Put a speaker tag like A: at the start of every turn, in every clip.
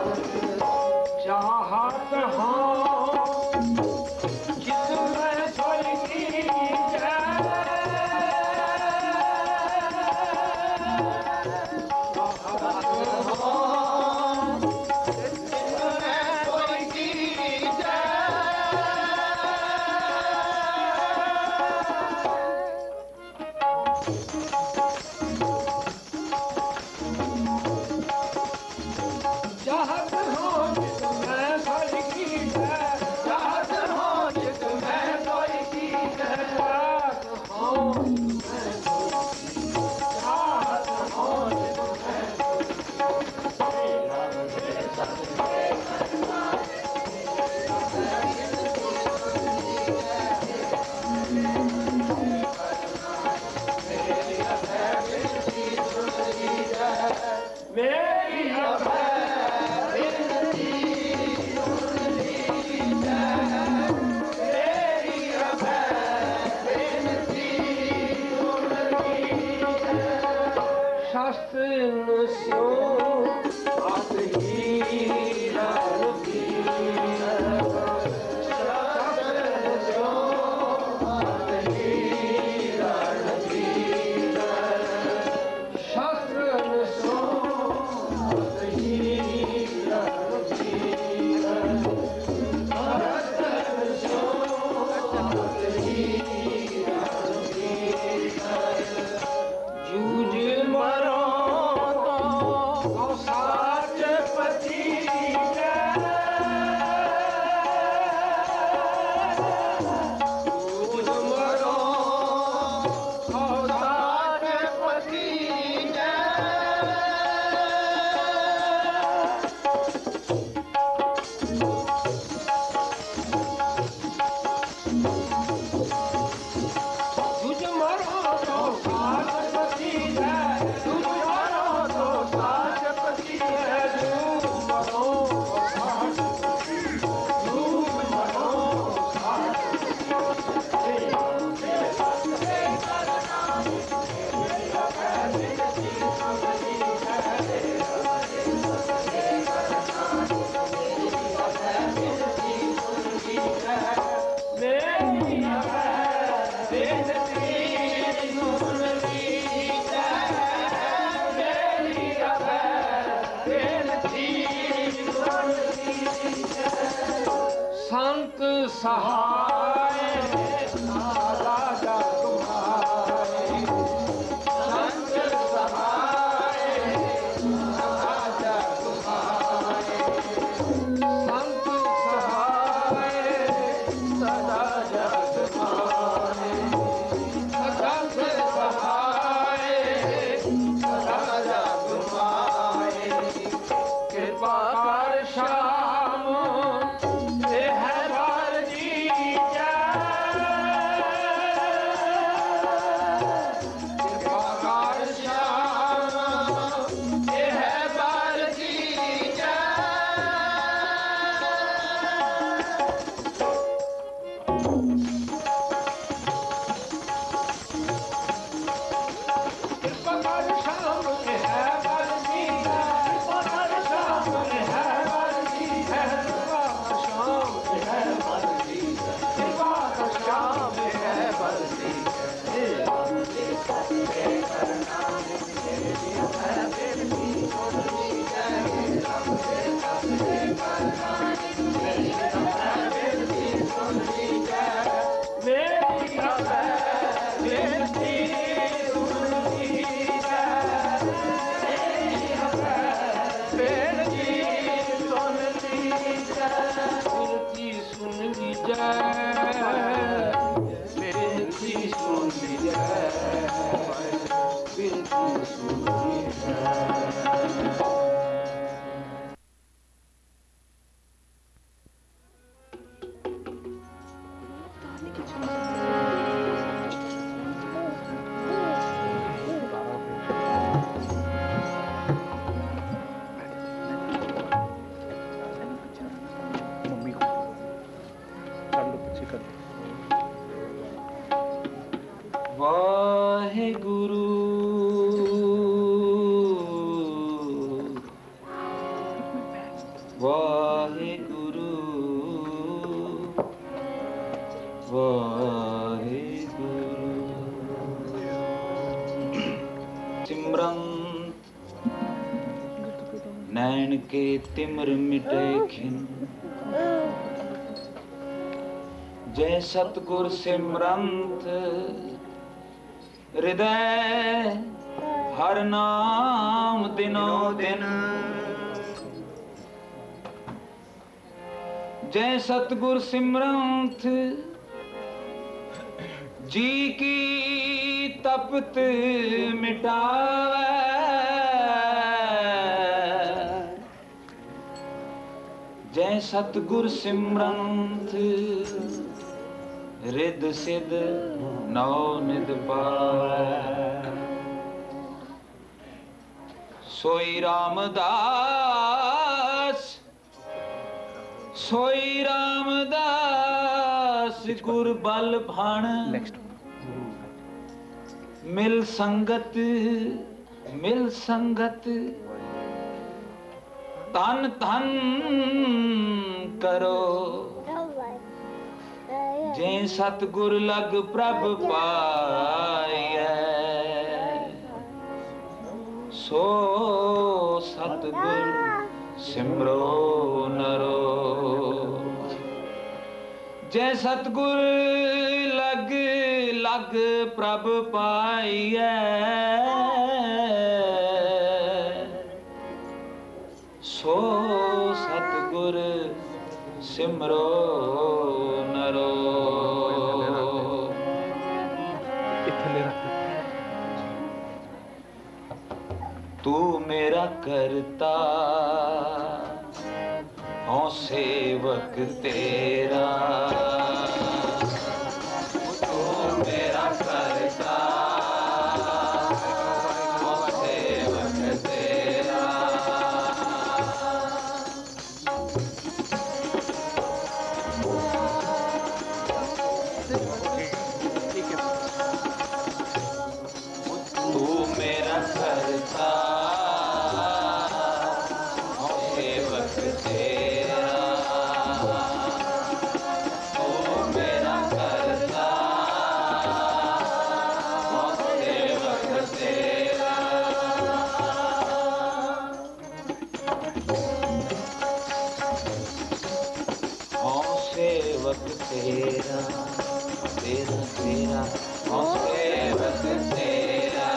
A: चाहत हाँ जिसमें सोई की संत सहाय राजा तुम्हारे संत सहाय राजा तुम्हारे संत सहाय राजा तुम्हारे संत सहाय राजा तुम्हारे कृपा कर श्याम वाहिगुरु वाहिगुरु। सिमरंत नैन के तिमिर मिटे खिन, जय सतगुर सिमरंत हृदय हर नाम दिनो दिन। जय सतगुर सिमरंत जी की तपत मिटावे। जय सतगुर सिमरंत रिद सिद नौ निद पावै। सोई रामदास सोई रामदास गुर बल भाण। मिल संगत तन तन करो। जे सतगुर लग प्रभ पाइयै, सो सतगुर सिमरो नरो। जय सतगुर लग लग प्रभ पाइयै, सो सतगुर सिमरो नरो। तू मेरा करता हूँ सेवक तेरा। तू मेरा करता हूँ सेवक तेरा। तू मेरा करता हूँ सेवक तेरा। तू मेरा करता हूँ सेवक तेरा। हूँ सेवक तेरा तेरा तेरा। हूँ सेवक तेरा।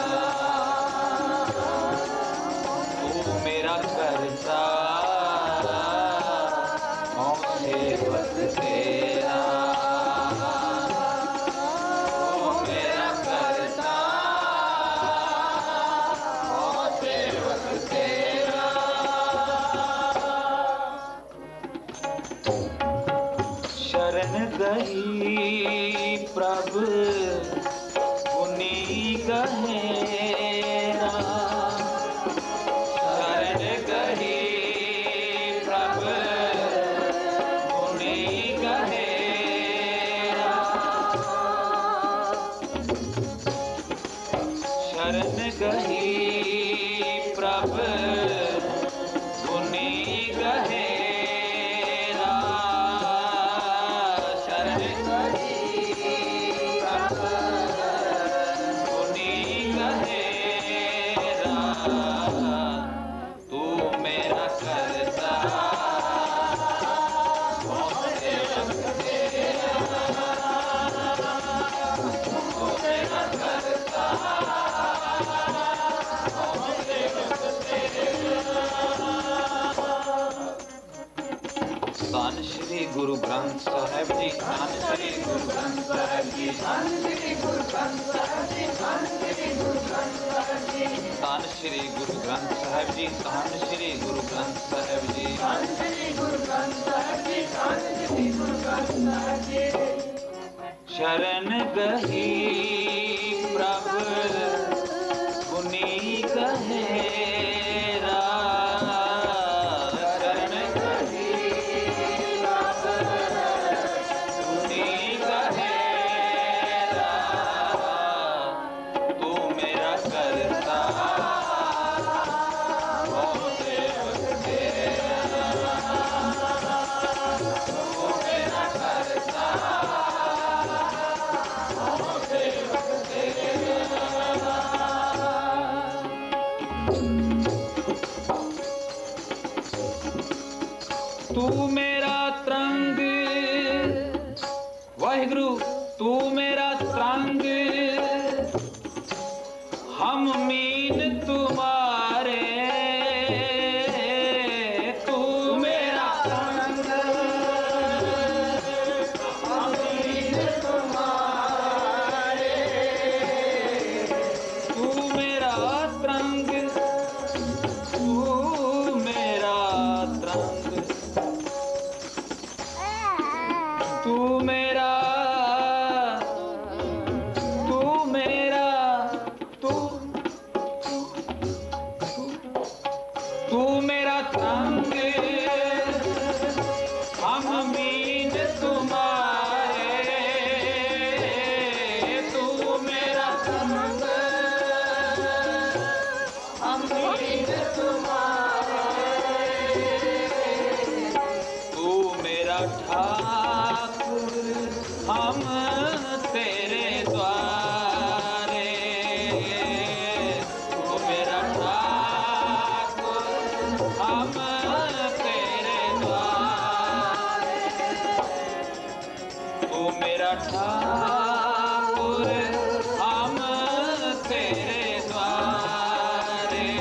A: तू मेरा करता हूँ सेवक तेरा। तू मेरा करता हूँ सेवक तेरा। शरण गई प्रभ पुनि गहेरा। शरण गई प्रभ पुनि गहेरा। शरण गई प्रभ पुनि गहेरा। शरण गई प्रभ पुनि गहेरा। तू मेरा करता हूँ सेवक तेरा। तू मेरा करता हूँ सेवक तेरा। धन श्री गुरु ग्रंथ साहिब जी। धन श्री गुरु ग्रंथ साहिब जी। धन श्री गुरु ग्रंथ साहिब जी। धन श्री गुरु ग्रंथ साहिब जी। धन श्री गुरु ग्रंथ साहिब जी। धन श्री गुरु ग्रंथ साहिब जी। धन श्री गुरु ग्रंथ साहिब जी। धन श्री गुरु ग्रंथ साहिब जी। शरण गही प्रभ पुनि गहेरा। शरण गही प्रभ पुनि गहेरा। तू मेरा करता हूँ सेवक तेरा। तू मेरा तरंग वाहिगुरु, तू मेरा तरंग हम मीन तुम्हारे, तू मेरा तरंग हम मीन तुम्हारे, तू मेरा तरंग, तू मेरा तरंग, तू मेरा, तू मेरा, तू तू मेरा तरंग हम मीन तुम्हारे, तू मेरा तरंग हम मीन तुम्हारे, तू मेरा ठाकुर हम तेरे द्वारे, तू मेरा ठाकुर हम तेरे द्वारे, तू मेरा ठाकुर हम तेरे द्वारे,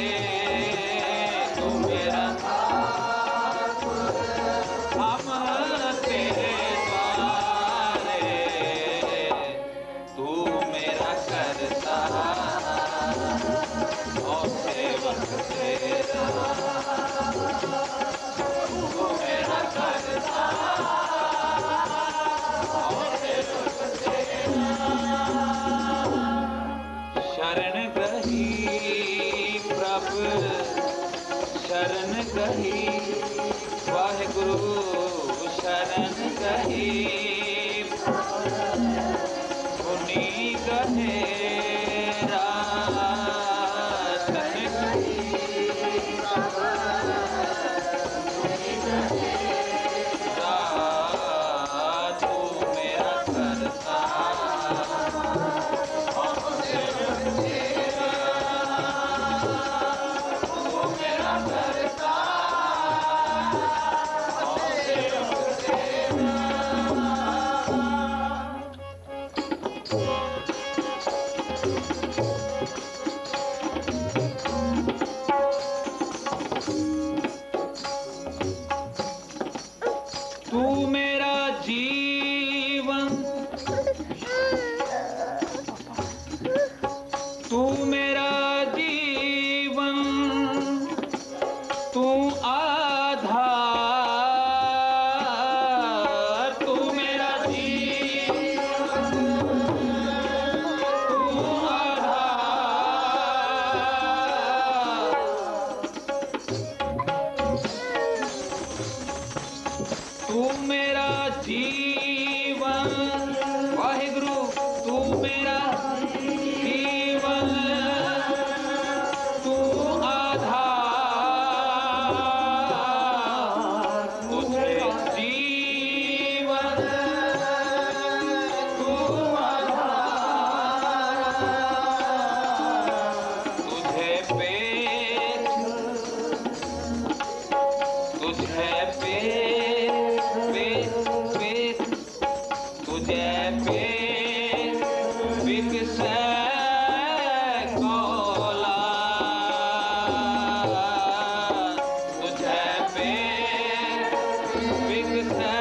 A: तू मेरा ठाकुर हम तेरे द्वारे, तू मेरा करता और सेवक तेरा, तू मेरा करता और सेवक तेरा, शरण गही प्रभु शरण गही वाहिगुरु, शरण गही मुनि गहे शरण गही, तू मेरा करता और सेवक तेरा, तू मेरा करता और सेवक तेरा, तू मेरा जीवन, तू मेरा जीवन, तू आधार, तू मेरा जीवन, तू आधार, तू मेरा जीवन वाहिगुरु, तू मेरा जीवन, तू आधार, तुझे जीवन, तू आधार, तुझे पेट, तुझे पेट, पेट, पेट, तुझे पेट विकसे कोला, तुझे पेट विकसे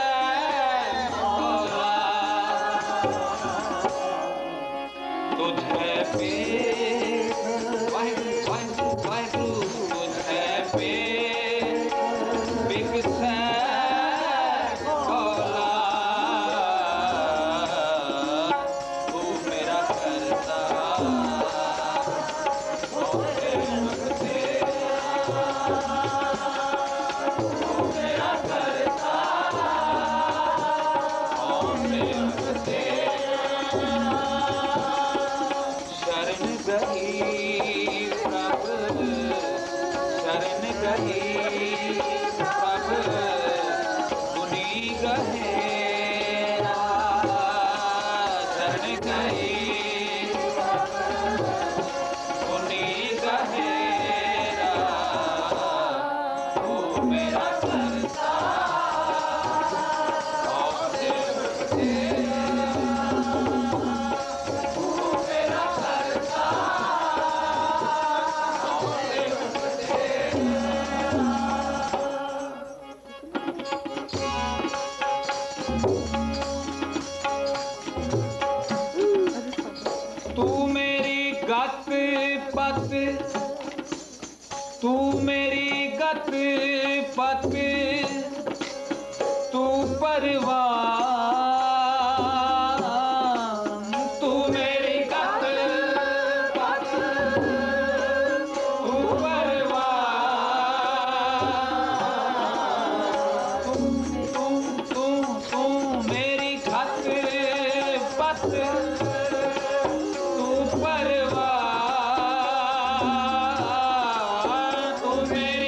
A: कोला, तुझे पेट वाहिगुरु वाहिगुरु वाहिगुरु, तुझे पेट विकसे कोला, तू मेरा करता और सेवक तेरा, तू मेरा करता और सेवक तेरा, शरण गही प्रभु शरण गही प्रभु, मुनि गहे शरण गही, मुनि गहे, तू मेरा करता पत तू परवान, तू मेरी गत पत तू परवान, तू मेरी गत पत तू परवान, तू मेरी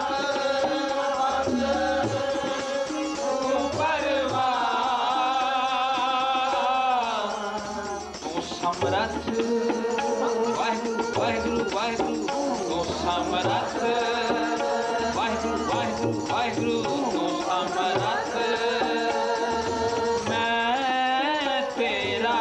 A: समरथ वाहिगुरु वाहिगुरु वाहिगुरु तू समरथ वाहिगुरु वाहिगुरु वाहिगुरु तू समरथ मैं तेरा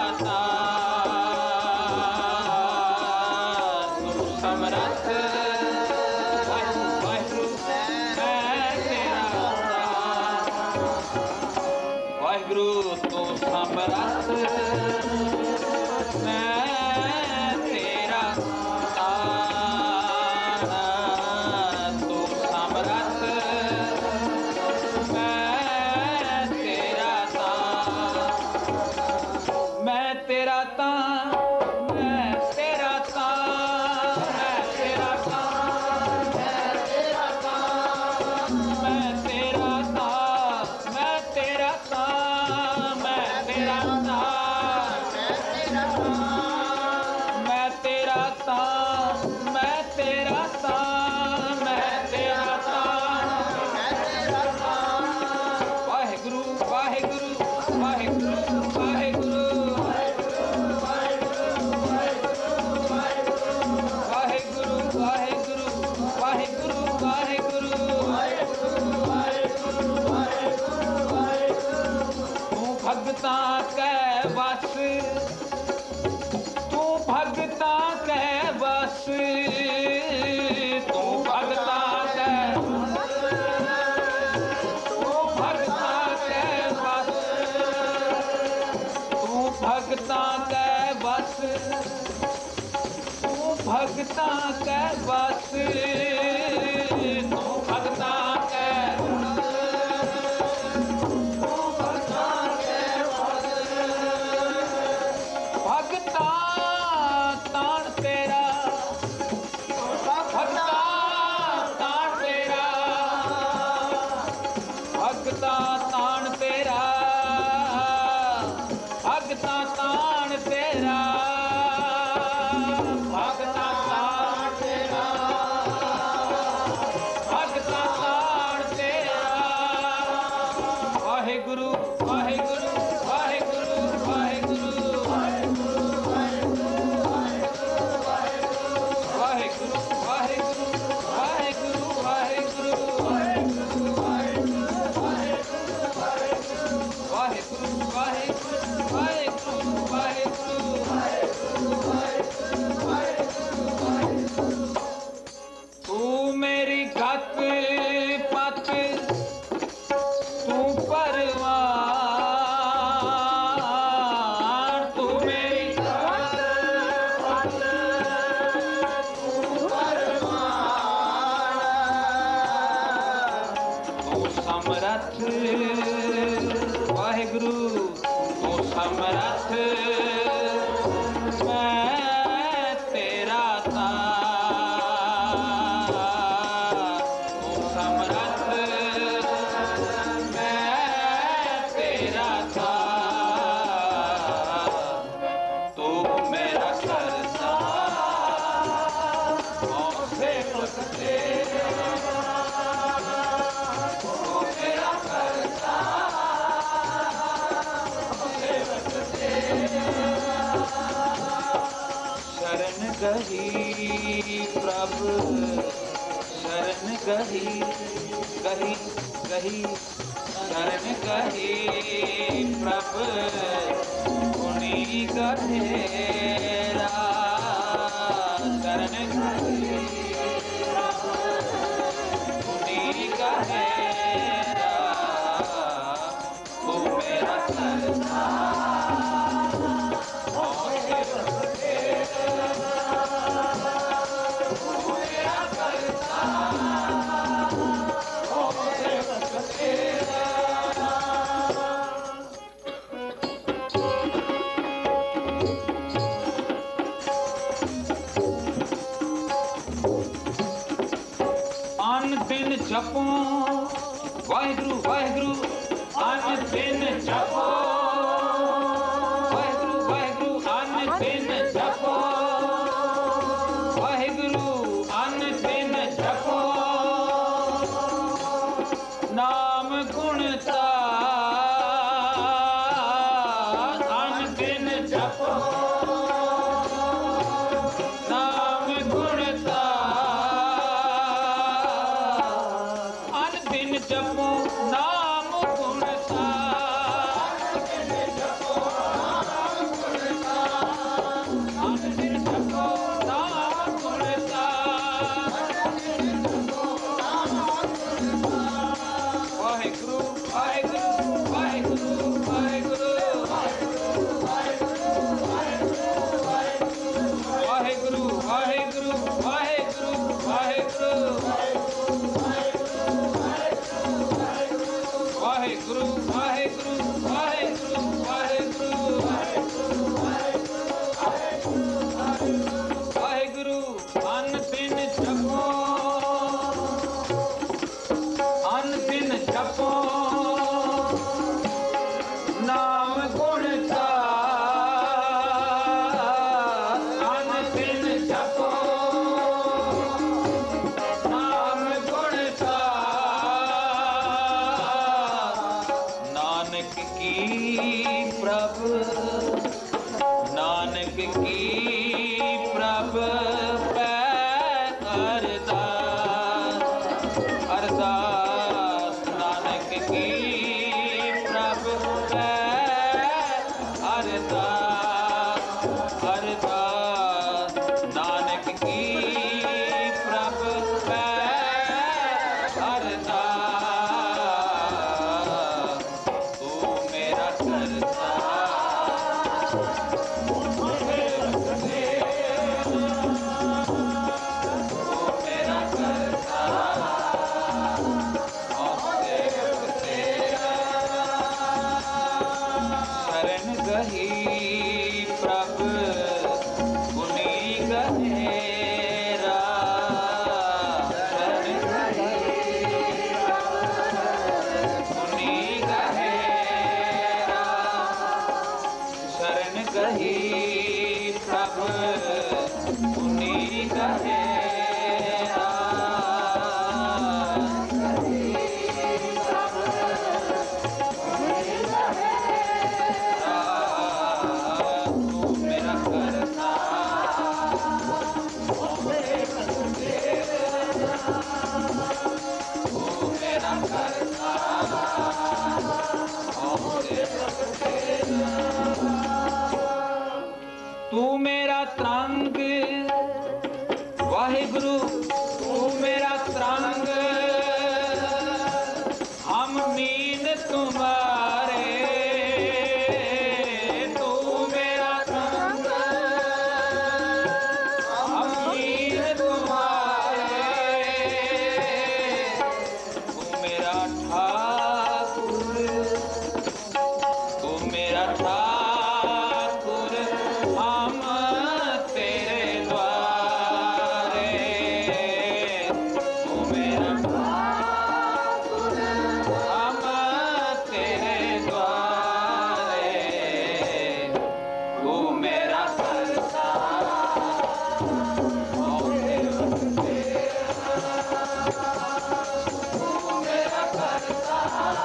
A: दास तू समरथ वाहिगुरु वाहिगुरु मैं तेरा दास वाहिगुरु तू समरथ मैं तेरा दास तू समरथ मैं तेरा दास मैं तेरा दास मैं तेरा दास मैं तेरा दास मैं तेरा दास मैं तेरा दास मैं तेरा दास मैं तेरा दास मैं तेरा दास मैं तेरा दास वाहिगुरु वाहिगुरु वाहिगुरु वाहिगुरु वाहिगुरु वाहिगुरु वाहिगुरु तू भगता कै बस तू भगता कै बस तू भगता कै तू भगता कै बस तू भगता कै बस तू भगता कै बस तू भगता कै भगता ताण तेरा भगता ताण तेरा भगता ताण तेरा भगता ताण तेरा भगता ताण तेरा भगता ताण तेरा वाहिगुरु वाहिगुरु वाहिगुरु वाहिगुरु वाहिगुरु वाहिगुरु वाहिगुरु वाहिगुरु वाहिगुरु वाहिगुरु तू मेरी गत पत तू परवान, तू मेरी गत पत तू परवान, तू समरथ वाहिगुरु तू समरथ मैं तेरा दास तू समरथ मैं तेरा दास तू मेरा करता और सेवक तेरा तू मेरा करता सेवक तेरा शरण गही प्रभु शरण गही गही गही शरण गही प्रभु गुणी गधेरा शरण गही प्रभु गुणी गधेरा तू मेरा करता जपो वाहिगुरु वाहिगुरु अन दिन जपो वाहिगुरु वाहिगुरु अन दिन जपो वाहिगुरु अन दिन जपो नाम गुण ता अन दिन जपो नाम गुण ता अन दिन जपो नाम गुण ता अन दिन जपो नाम गुण ता वाहिगुरु वाहिगुरु वाहिगुरु वाहिगुरु वाहिगुरु वाहिगुरु वाहिगुरु वाहिगुरु वाहिगुरु वाहिगुरु वाहिगुरु वाहिगुरु अन दिन जपो अन दिन जपो नाम गुण ता अन दिन जपो नाम गुण ता नानक की प्रभ नानक की प्रभ पै अरदास अरदास नानक की प्रभ पै अरदास अरदास नानक की प्रभ पै अरदास तू मेरा करता शरण गही प्रभ मुनि गहेरा शरण गही मुनि गहेरा शरण गही प्रभ मुनि गहेरा तू मेरा करता तू मेरा करता तू मेरा त्रंग वाहिगुरु तू मेरा त्रंग हम मीन तुम्हारे तू मेरा त्रंग हम मीन तुम्हारे तू मेरा ठाकुर तू मेरा ठाकुर हम तेरे द्वारे तू मेरा ठाकुर हम तेरे द्वारे तू मेरा करता तू मेरा करता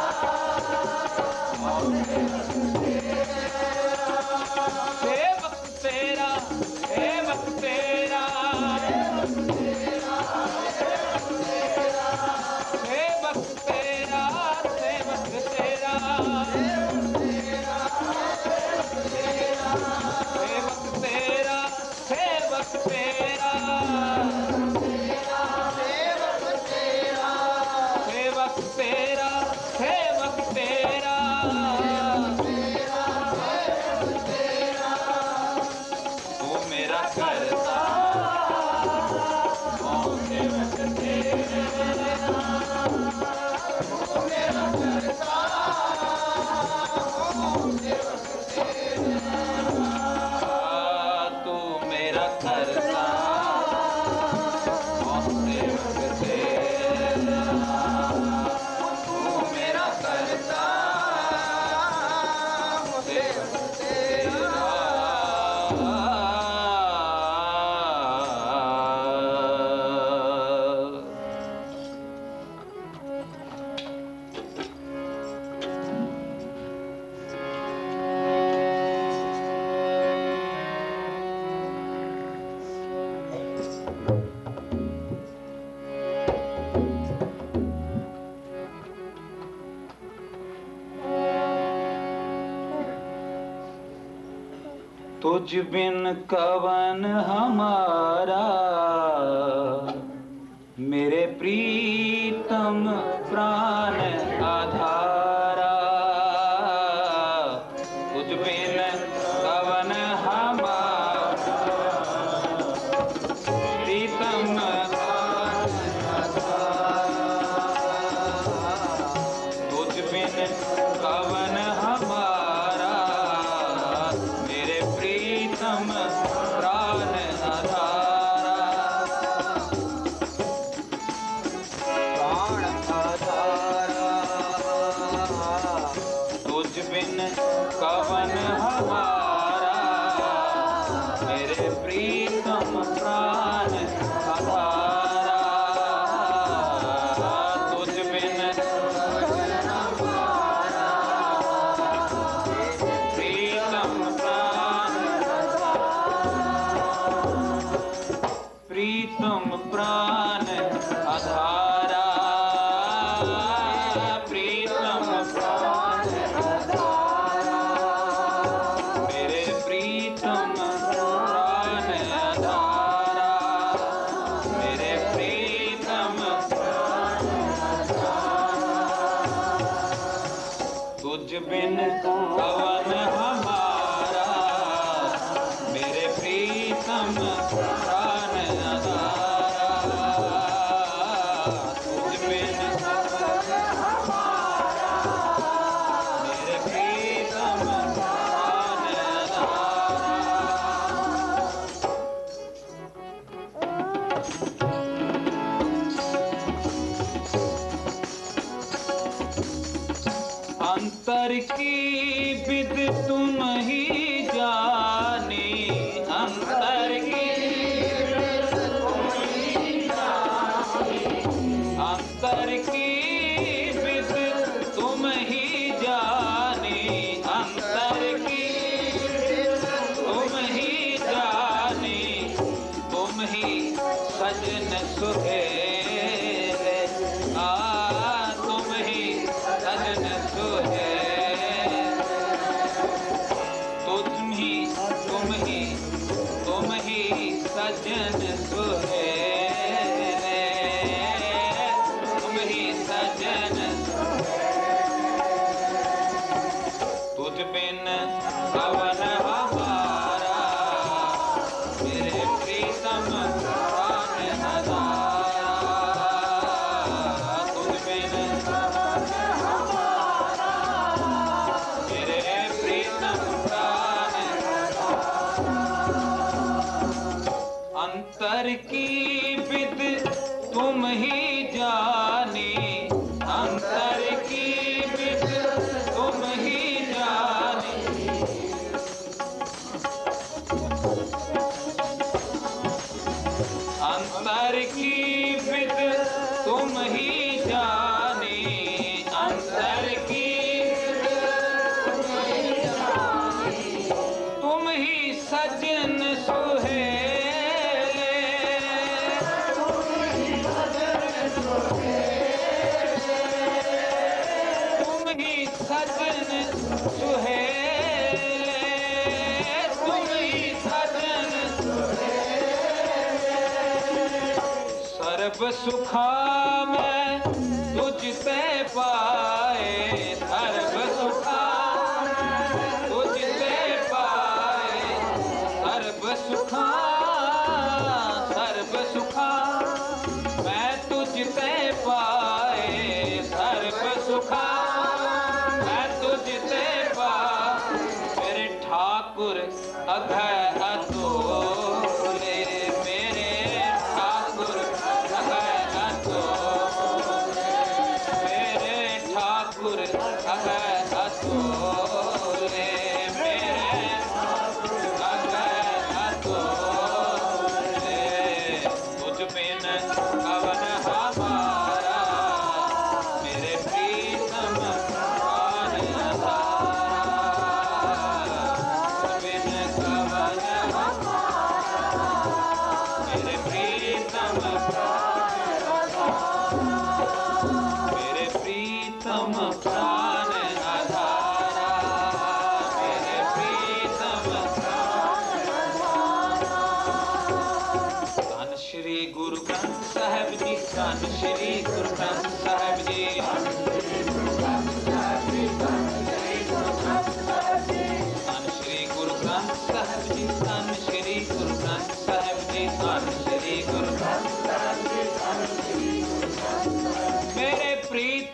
A: सेवक तेरा सेवक तेरा सेवक तेरा सेवक तेरा सेवक तेरा सेवक तेरा सेवक तेरा सेवक तेरा तू मेरा करता सेवक तेरा तू मेरा करता तू मेरा करता सेवक तेरा तुझ बिन कवन हमारा, मेरे प्रीतम प्राण आधारा। तुझ बिन कवन हमारा, प्रीतम तुझ बिन कवन हमारा, मेरे प्रीतम प्राण आधारा। प्राण आधारा तुझ बिन कवन हमारा, मेरे प्रीतम प्राण आधारा। तुझ बिन प्रीतम प्राण आधारा, प्रीतम प्राण आधारा, मेरे प्रीतम प्राण आधारा, मेरे प्रीतम प्राण आधारा। तुझ बिन कवन हमारा, मेरे प्रीतम प्राण आधारा। तुझ बिन कवन हमारा, मेरे प्रीतम प्राण आधारा। अंतर की विद तुम ही जाने, अंतर की अंतर की विद तुम ही जाने, अंतर की तुम ही जाने, तुम ही सजन सुहेले, तुम ही सजन सुहेले। तुम ही सजन सुहेले, तुम ही सजन सुहेले। तुझ बिन कवन हमारा, मेरे प्रीतम प्राण आधारा। तुझ बिन कवन हमारा, मेरे प्रीतम प्राण अंतर की विद तुम ही जाने, अंतर की विद तुम ही जाने, अंतर की विद तुम ही जाने, अंतर की तुम ही सजन सुहेले, तुम ही सजन सुहेले, तुम ही सजन सुहेले। सर्ब सुखा मैं तुझसे पाए, सर्ब सुखा तुझसे पाए, सर्ब सुखा मैं तुझसे पाए, सर्ब सुखा मैं तुझसे पाए। मेरे ठाकुर अघय अतुले, मेरे ठाकुर अघय अतुले, मेरे ठाकुर अघय अतुले, मेरे ठाकुर अघय अतुले। तुझ बिन कवन हमारा, मेरे प्रीतम प्राण आधारा। तुझ बिन कवन हमारा, मेरे प्रीतम प्राण आधारा, मेरे प्रीतम प्राण आधारा, मेरे प्रीतम प्राण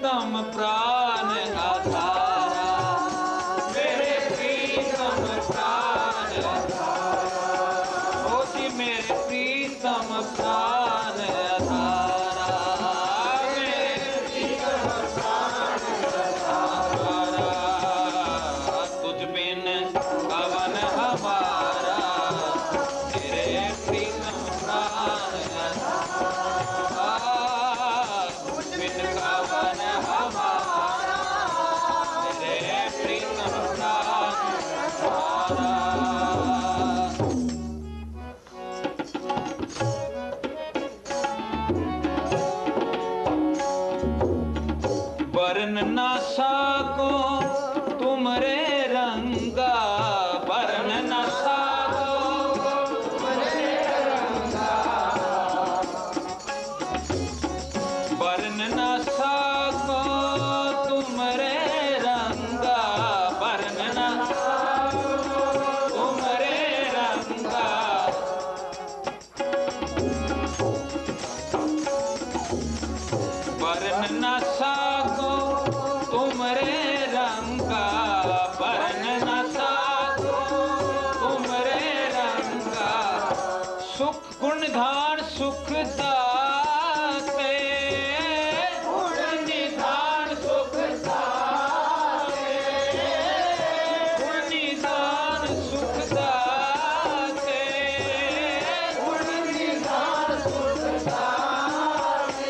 A: प्रीतम प्राण आधारा, मेरे प्रीतम प्राण आधारा, ओ जी मेरे प्रीतम प्राण आधारा, मेरे प्रीतम प्राण आधारा, तुझ बिन कवन हमारा, मेरे प्रीतम प्राण आधारा, तुझ बिन कवन हमारा, मेरे प्रीतम प्राण आधारा। वर्ण न साको तुमरे रंगा, वर्ण न साको तुमरे रंगा, वर्ण न साको तुमरे रंगा, वर्ण न साको तुमरे रंगा, वर्ण न साको तुमरे रंगा, वर्ण न साको तुमरे रंगा, सुख गुण धान सुख दाते, गुण निधान सुख दाते, गुण निधान सुख दाते, गुण निधान सुख दाते,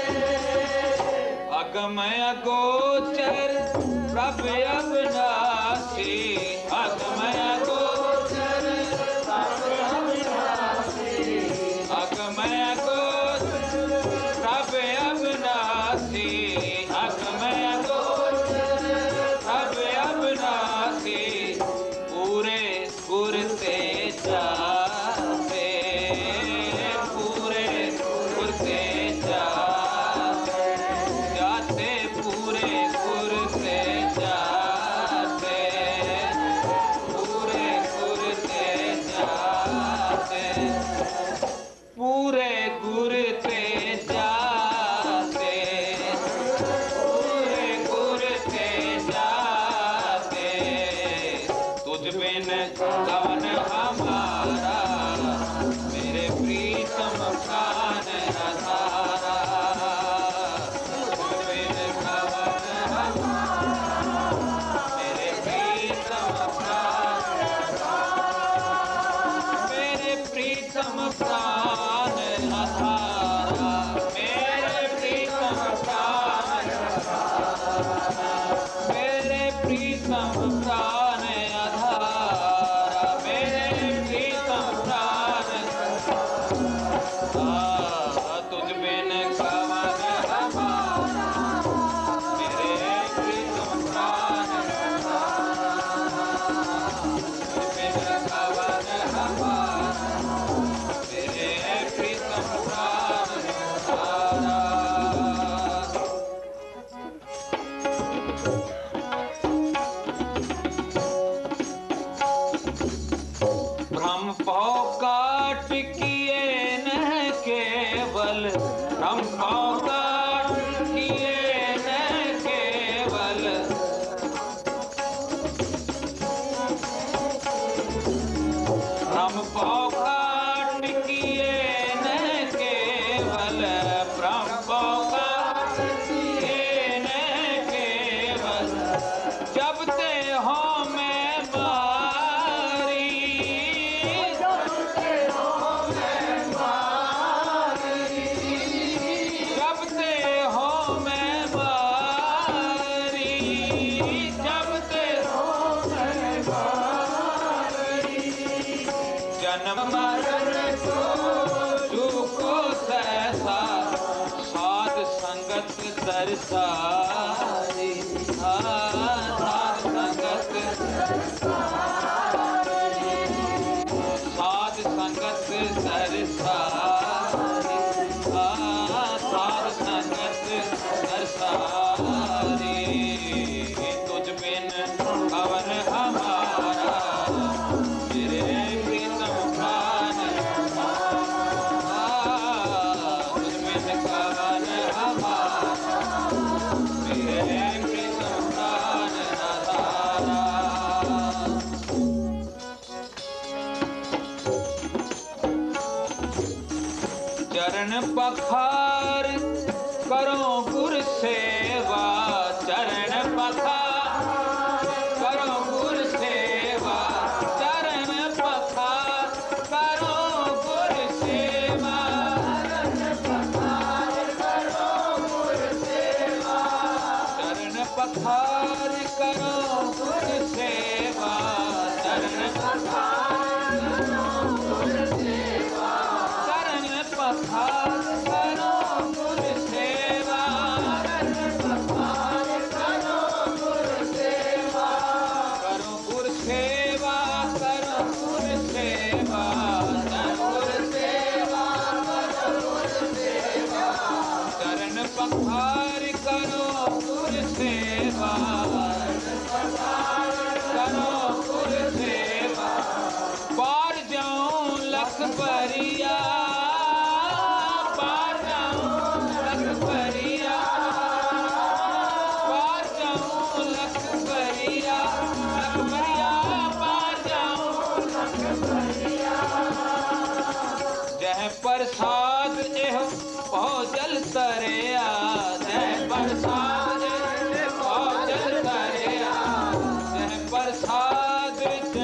A: अगमय गोचर प्रभु अविनाशी, अगमय गोचर प्रभु अविनाशी, अगमय गोचर प्रभु अविनाशी, अगमय गोचर प्रभु अविनाशी, पूरे गुर ते जाते, पूरे गुर ते जाते, जाते पूरे गुर ते जाते, पूरे गुर ते जाते, पूरे गुर ते जाते, पूरे गुर ते जाते, तुझ बिन कवन हमारा, मेरे प्रीतम प्राण आधारा, तुझ बिन कवन हमारा, मेरे प्रीतम प्राण आधारा, मेरे प्रीतम प्राण आधारा, मेरे प्रीतम प्राण आधारा, मेरे प्रीतम प्राण आधारा, मेरे प्रीतम प्राण आधारा, तुझ बिन कवन हमारा, मेरे प्रीतम प्राण आधारा, तुझ बिन कवन हमारा, मेरे प्रीतम प्राण आधारा। ब्रह्म पाव काट किए न केवल, ब्रह्म पाव काट किए न केवल, ब्रह्म पाव काट किए न केवल, ब्रह्म पाव काट किए न केवल, जब ते हो मैं मारी, जब ते हो मैं मारी, जब ते हो मैं मारी, जब ते हो मैं मारी, जन्म मरण को झूको सहसा, साध संगत दर्शारी, साध संगत साध संगत दर्शारी, साध संगत दर्शारी, तुझ बिन कवन हमारा, मेरे प्रीतम प्राण आधारा, तुझ बिन कवन हमारा, मेरे पखार करो गुर सेवा चरण पखार करो गुर सेवा चरण पखार करो गुर सेवा चरण पखार करो गुर सेवा चरण पखार चरण पखार करो गुर सेवा करो गुर सेवा करो गुर सेवा करो गुर सेवा गुर सेवा करो गुर सेवा चरण पखार करो गुर सेवा करो गुर सेवा पार जाऊं लख परिया पार जाऊं लख परिया पार जाऊं लख परिया पार जाऊं लख परिया जह प्रसाद एह भोजल तरिया जह प्रसाद भोजल तरिया जह प्रसाद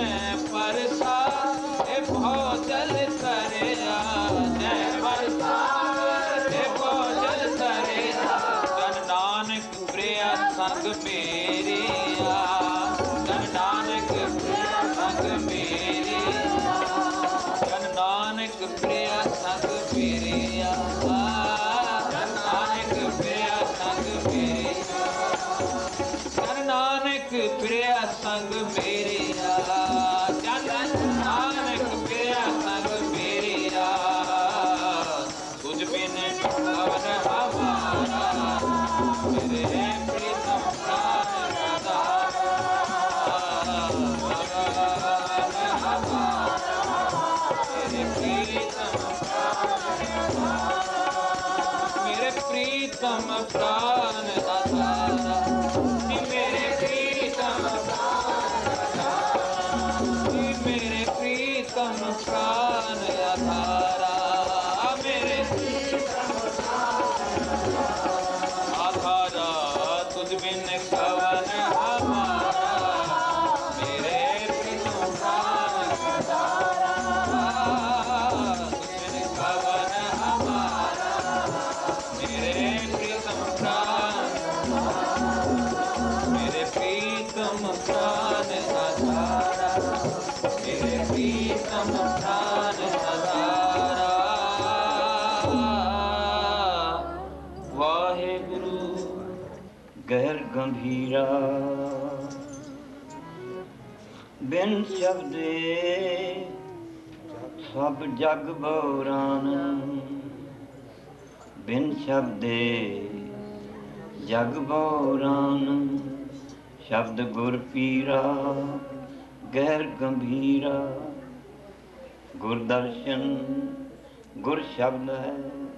A: भोजल तरिया जय प्रसाद भोजल तरिया जन नानक प्रिय संग मेरिया जन नानक प्रिय संग मेरिया जन नानक प्रिय संग मेरिया जन नानक प्रिय संग मेरिया जन नानक प्रिय संग मेरिया जन नानक प्रिय संग मेरिया तुझ बिन कवन हमारा मेरे प्रीतम प्राण मेरे प्रीतम प्राण आधारा मेरे प्रीतम मेरे प्रीतम प्राण आधारा मेरे आधारा तुझ बिन कवन हमारा मेरे प्रीतम प्राण आधारा तुझ बिन कवन हमारा मेरे प्रीतम प्राण मेरे प्रीतम प्राण आधारा मेरे प्रीतम प्राण आधारा वाहेगुरु गैर गंभीरा बिन शब्दे सब जग बौरान बिन शब्दे जग बौरान शब्द गुर पीरा गैर गंभीरा गुरदर्शन गुर शब्द है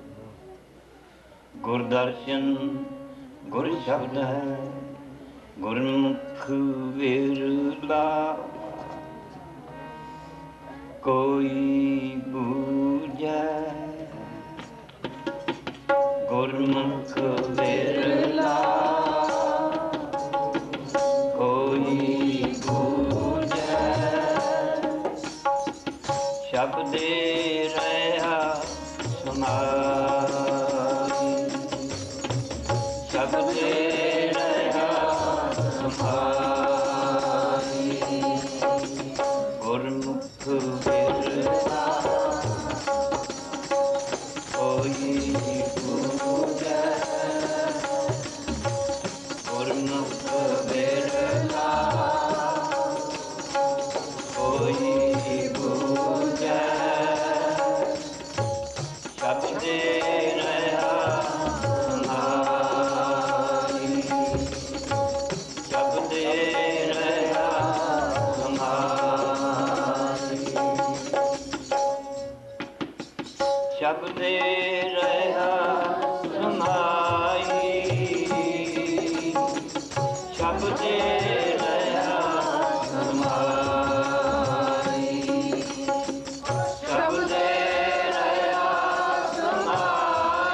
A: गुरदर्शन गुर शब्द है गुरमुख विरला कोई बूझै गुरमुख विरला कोई बूझै शब्दे रहा समाई शब्दे रहा समाई गुरमुख विरला कोई बूझै गुरमुख विरला कोई बूझै शब्दे रहा समाई शब्दे रहा समाई शब्दे रहा समाई शब्दे रहा समाई शब्दे रहा समाई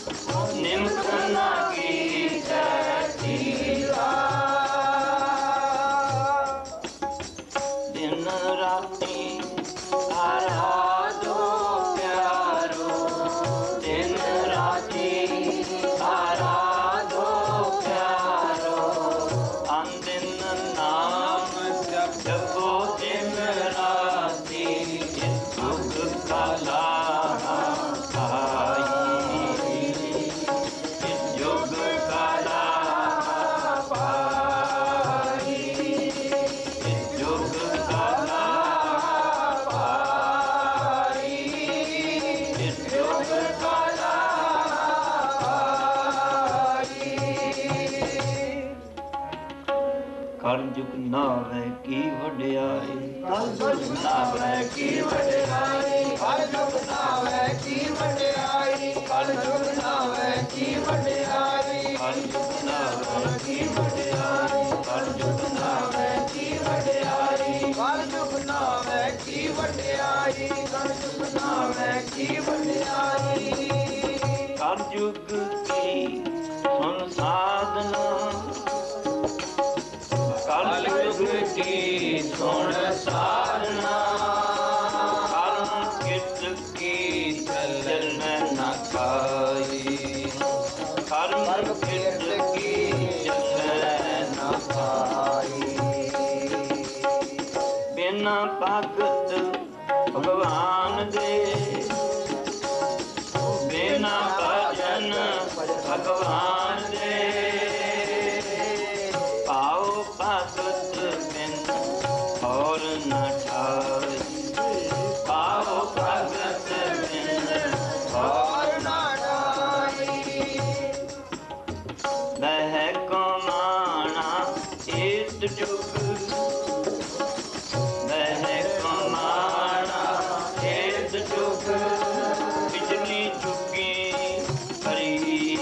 B: ਕਲਯੁਗ ਨਾਵੇਂ ਕੀ ਵਡਿਆਈ, ਕਲਯੁਗ ਨਾਵੇਂ ਕੀ ਵਡਿਆਈ, ਕਲਯੁਗ ਨਾਵੇਂ ਕੀ ਵਡਿਆਈ, ਕਲਯੁਗ ਨਾਵੇਂ ਕੀ ਵਡਿਆਈ, ਕਲਯੁਗ ਨਾਵੇਂ ਕੀ ਵਡਿਆਈ, ਕਲਯੁਗ ਨਾਵੇਂ ਕੀ ਵਡਿਆਈ, ਕਲਯੁਗ ਨਾਵੇਂ ਕੀ ਵਡਿਆਈ, ਕਲਯੁਗ ਨਾਵੇਂ ਕੀ ਵਡਿਆਈ। ਕਲਯੁਗ ਕੀ ਸੁਨ ਸਾਧਨਾ, ਕਲਯੁਗ ਕੀ ਸੁਣ ਸਾਰਨਾ, ਕਰਮ ਕਿਤ ਕੀ ਚੱਲਣ ਨਾ ਕਾਈ, ਕਰਮ ਕਿਤ ਕੀ ਚੱਲਣ ਨਾ ਕਾਈ। ਬਿਨਾ ਭਗਤ ਭਗਵਾਨ ਦੇ, ਬਿਨਾ ਭਜਨ ਭਗਵਾਨ ਦੇ, ਪਾਉ ਭਗਤ ਬਿਨ ਔਰ ਨ ਠਾਈ, ਪਾਉ ਭਗਤ ਬਿਨ ਔਰ ਨ ਠਾਈ। ਬਹਿ ਕਮਾਣਾ ਏਤ ਜੁਗ, ਬਹਿ ਕਮਾਣਾ ਏਤ ਜੁਗ, ਬਿਜਲੀ ਚੁੱਕੀ ਹਰੀ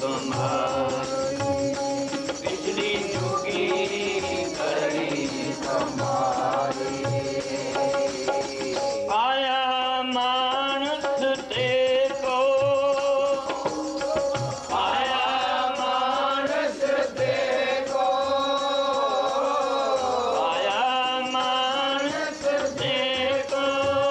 B: ਕਮਾਈ, ਬਿਜਲੀ ਚੁੱਕੀ ਹਰੀ ਕਮਾਈ। ਆਇਆ ਮਾਨਸ ਤੇ ਕੋ, ਆਇਆ ਮਾਨਸ ਤੇ ਕੋ, ਆਇਆ ਮਾਨਸ ਤੇ ਕੋ,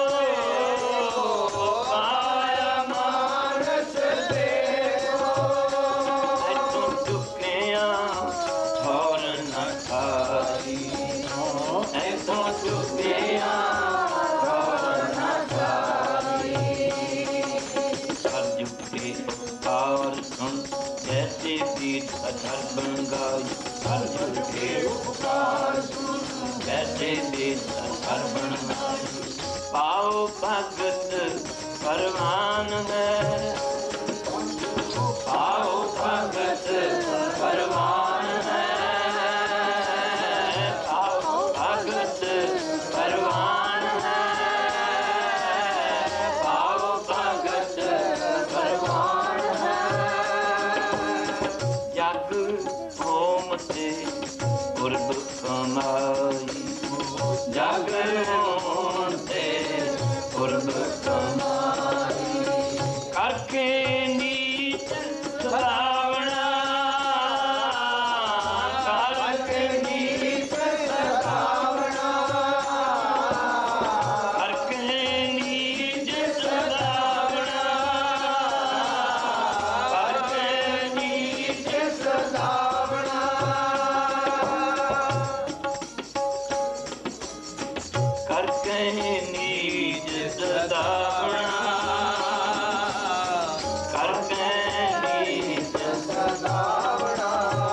B: ਆਇਆ ਮਾਨਸ ਤੇ ਕੋ। ਐਤੋਂ ਚੁੱਕਿਆ ਠੌਰ ਨ ਠਾਈ, ਐਤੋਂ ਚੁੱਕਿਆ ਠੌਰ ਨ ਠਾਈ। ਕਲਯੁਗ ਕੇ ਉਪਕਾਰ ਸੁਣ, ਜੈਸੇ ਪੀਠ ਅਧਰ ਬਣ ਗਾਈ, ਕਲਯੁਗ ਕੇ ਉਪਕਾਰ ਸੁਣ, ਜੈਸੇ ਪੀਠ ਅਧਰ ਬਣ ਗਾਈ। ਪਾਉ ਭਗਤ ਪਰਵਾਨ ਹੈ, ਪਾਉ ਭਗਤ ਪਰਵਾਨ ਹੈ, ਪਾਉ ਭਗਤ ਪਰਵਾਨ ਹੈ, ਪਾਉ ਭਗਤ ਪਰਵਾਨ ਹੈ। ਜਗ ਹੋਮ ਤੇ ਪੁਰਬ ਕਮਾਈ, ਜਗ ਹੋਮ ਤੇ ਪੁਰਬ ਕਮਾਈ। ਕਰਕੇ ਨੀਚ ਸਦਾਵਣਾ, ਕਰਕੇ ਨੀਚ ਸਦਾਵਣਾ, ਕਰਕੇ ਨੀਚ ਸਦਾਵਣਾ, ਕਰਕੇ ਨੀਚ ਸਦਾਵਣਾ। ਕਰਕੇ ਨੀਚ ਸਦਾਵਣਾ, ਕਰਕੇ ਨੀਚ ਸਦਾਵਣਾ।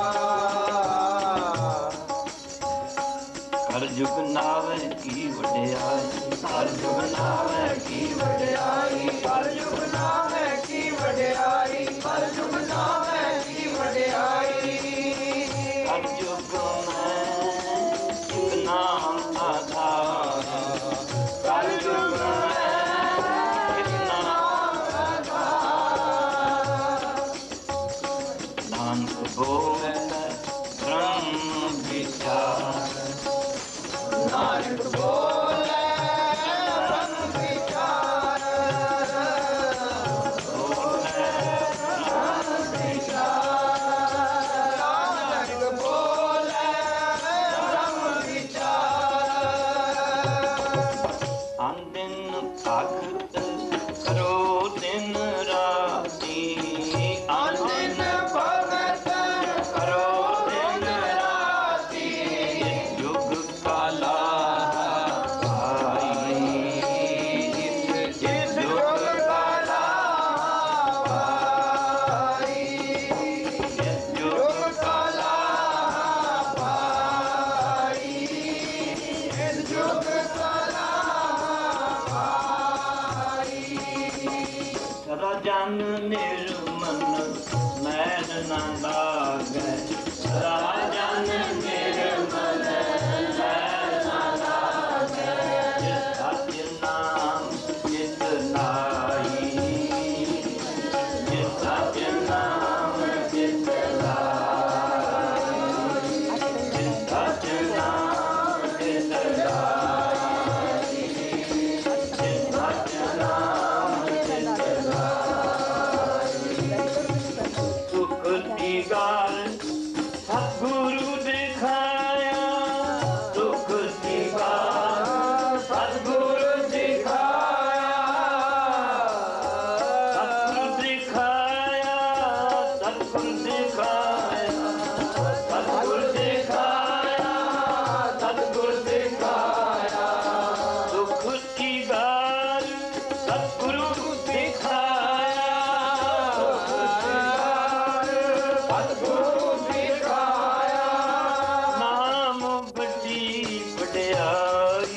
B: ਕਲਯੁਗ ਨਾਵੇਂ ਕੀ ਵਡਿਆਈ, ਕਲਯੁਗ ਨਾਵੇਂ ਕੀ ਵਡਿਆਈ, ਕਲਯੁਗ ਨਾਵੇਂ ਕੀ ਵਡਿਆਈ, ਕਲਯੁਗ ਨਾਵੇਂ ਕੀ ਵਡਿਆਈ। ਕਲਯੁਗ ਮੈਂ ਇੱਕ ਨਾਮ ਆਧਾਰ, ਕਲਯੁਗ ਮੈਂ ਇੱਕ ਨਾਮ ਆਧਾਰ। ਨਾਨਕ ਬੋਲੇ ਬ੍ਰਹਮ ਵਿਚਾਰ, ਨਾਨਕ ਬੋਲੇ ਬ੍ਰਹਮ ਵਿਚਾਰ, ਬੋਲੇ ਬ੍ਰਹਮ ਵਿਚਾਰ, ਨਾਨਕ ਬੋਲੇ ਬ੍ਰਹਮ ਵਿਚਾਰ। ਅਨਦਿਨ ਭਗਤ ਕਰੋ ਦਿਨ ਰਾਤੀ, ਅਨਦਿਨ ਭਗਤ ਕਰੋ ਦਿਨ ਰਾਤੀ। ਯੁਗ ਕਾਲਾ गार सतगुरु दिखाया दुख की गार सतगुरु दिखाया सतगुरु दिखाया सतगुरु दिखाया सतगुरु दिखाया सतगुरु दिखाया दुख की गार सतगुरु दिखाया सतगुरु दिखाया नाम बड़ी वड्याई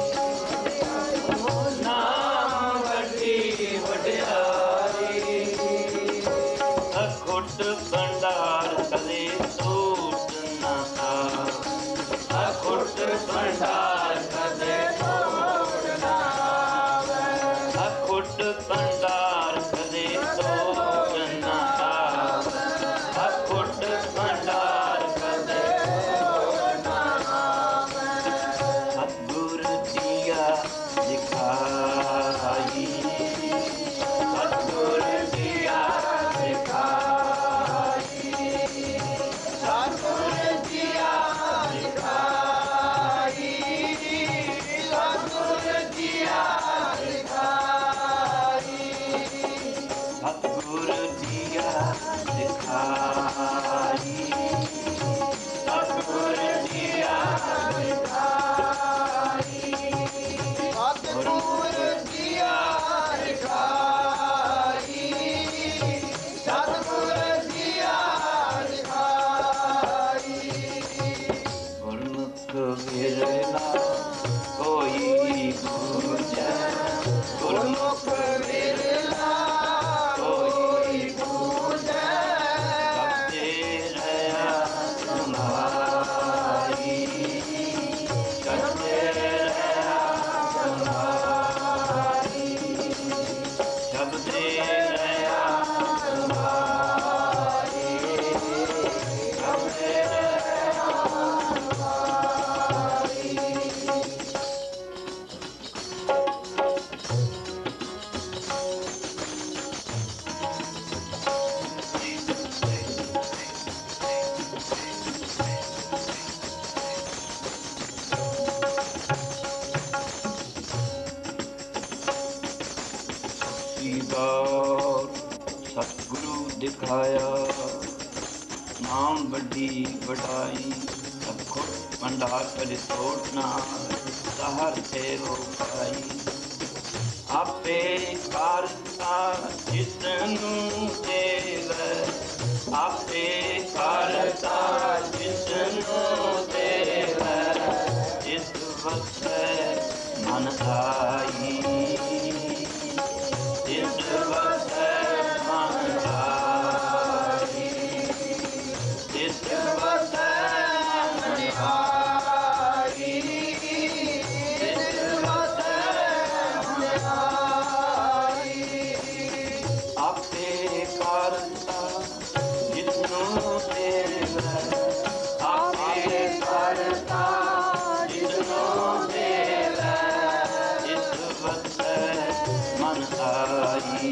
B: नाम बड़ी वड्याई अखुट भंडार कदे टूट ना अखुट भंडार कदे टूट ना अखुट भंडार कदे टूट ना अखुट भंडार कदे टूट ना सतगुरु दिया दिखाई सतगुरु दिया दिखाई सतगुरु दिया दिखाई सतगुरु दिया दिखाई सतगुरु दिया दिखाई सतगुरु दिया दिखाई सतगुरु दिया दिखाई सतगुरु दिया दिखाई गुरमुख विरला कोई पूजै गुरमुख विरला कोई पूजै करते रहा तुम्हारी करते रहा तुम्हारी शब्दे रहा तुम्हारी शब्दे रहा तुम्हारी बार सतगुरु दिखाया नाम बड़ी वडाई अखुट भंडार करे तोड़ना सहर से वो पाई आपे करता जिसनु देव आपे करता जिसनु देव इस वक्त मन आई इस वक्त मन आई इस वक्त मन आई इस वक्त मन आई आपे करता जिसनु देव आपे करता जिसनु देव इस वक्त मन आई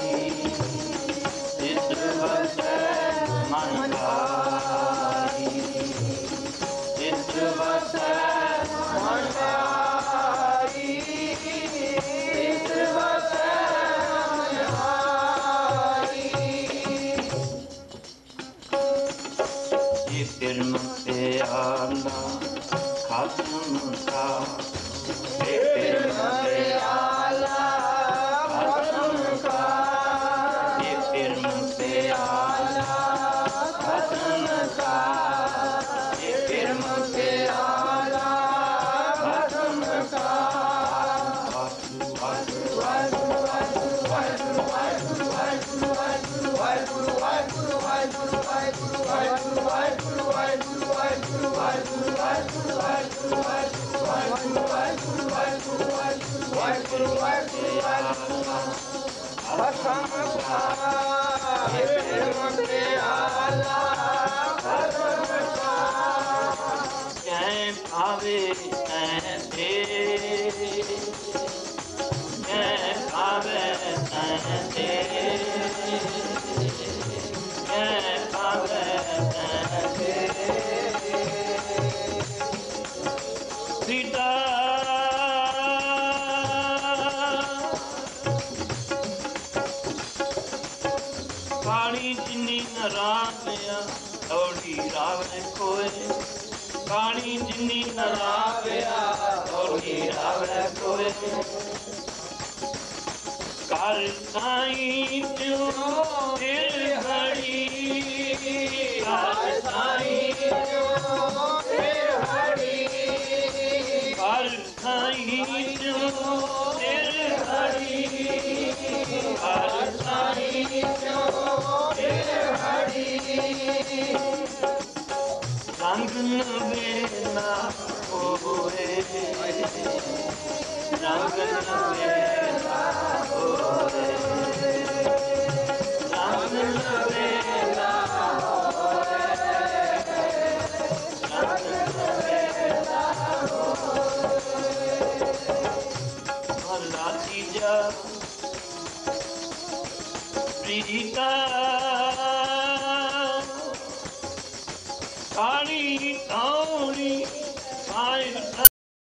B: इस वक्त मन आई इस वक्त मन आई इस वक्त मन आई ये फिल्म पे आना खात्म का ये फिल्म पे आला खात्म का ये फिल्म पे आला खात्म का ये फिल्म पे आला खात्म का आवे ऐसे आवे ऐसे आवे न रावया थोड़ी रावण कोय काली जिनी न रावया थोड़ी रावण कोय कर साईं जो फिर हरी कर साईं जो फिर हरी कर साईं जो फिर हरी कर साईं जो फिर हरी रंग नवेला होए रंग नवेला होए रंग नवेला होए रंग नवेला होए भला तीजा प्रीता